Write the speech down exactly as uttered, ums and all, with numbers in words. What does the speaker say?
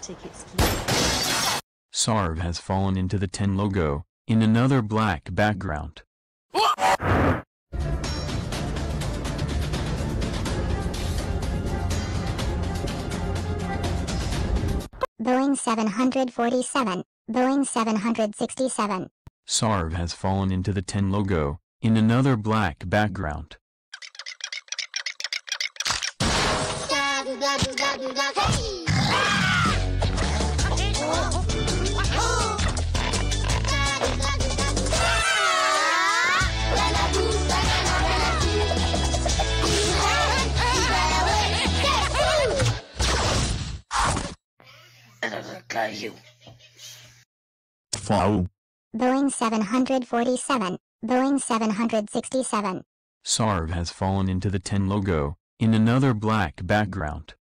Tickets key. Sarv has fallen into the ten logo, in another black background. Boeing seven forty-seven, Boeing seven sixty-seven. Sarv has fallen into the ten logo, in another black background. You. Fall. Boeing seven forty-seven, Boeing seven sixty-seven. Sarv has fallen into the ten logo, in another black background.